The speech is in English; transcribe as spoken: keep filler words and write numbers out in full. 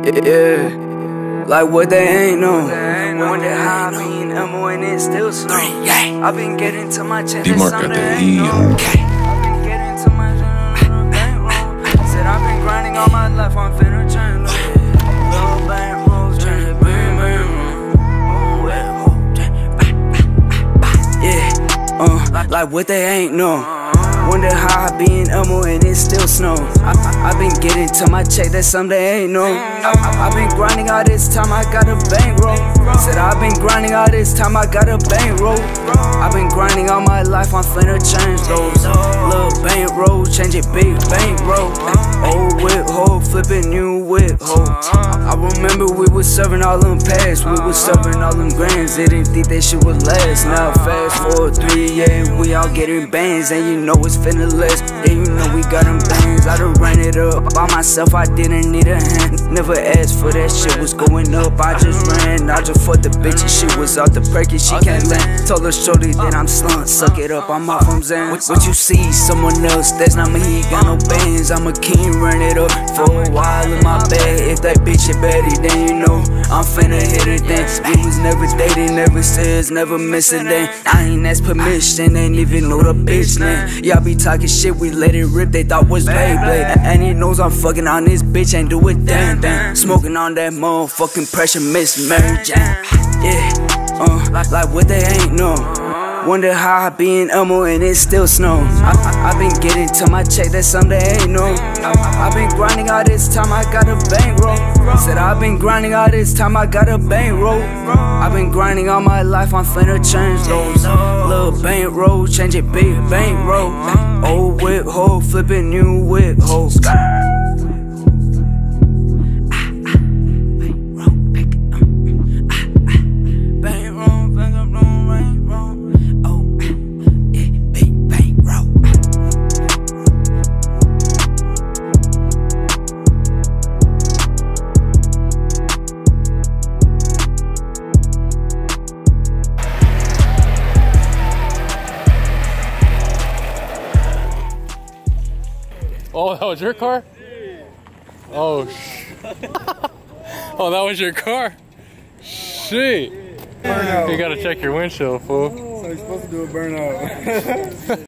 Yeah, like what they ain't know. Wonder how I been ammo and it still snow. I been getting to my chest. D-Mark got that E. I been getting to my bankroll. Said I've been grinding all my life. I'm finna turn little bankroll, change it big bankroll. Yeah, uh, like what they ain't know. Wonder how I be in Elmo and it still snow. I, I, I been getting to my check, that's something they ain't know. I, I, I been grinding all this time, I got a bankroll. Said I been grinding all this time, I got a bankroll. I been grinding all my life, I'm finna change those. Little bankroll, change it big bankroll. Old whip hole, flipping new whip hole. I, I remember we was serving all them packs, we was serving all them grands. They didn't think that shit would last. Now fast forward three, yeah, we all getting bands, and you know it's finna last. Yeah, you know we got them bands. I done ran it up by myself, I didn't need a hand. Never asked for that shit, was going up, I just ran. I just fucked the bitch and she was off the perky, she can't land. Told her shorty that I'm slunt, suck it up, I'm off from Zen. What, what you see, someone else, that's not me, he got no bands. I'm a king, run it up for a while in my bed. If that bitch is Betty, then you know I'm finna hit it then. We was never dating, never says, never miss a day. I ain't asked permission, ain't even know the bitch name. Y'all be talking shit, we let it rip, they thought was Beyblade. And he knows I'm fucking on this bitch, ain't do it damn damn. Smoking on that motherfucking pressure, Miss Mary Jane. Yeah, uh, like, like what they ain't know. Wonder how I be in Elmo and it still snow. I, I, I been getting to my check, that's something they ain't know. I, I been grinding all this time, I got a bankroll. Said I been grinding all this time, I got a bankroll. I been grinding all my life, I'm finna change those. Little bankroll, change it big bankroll. Old whip hole, flipping new whip hole. Oh, that was your car? Oh, sh oh, that was your car? Shit. You gotta check your windshield, fool. So you're supposed to do a burnout.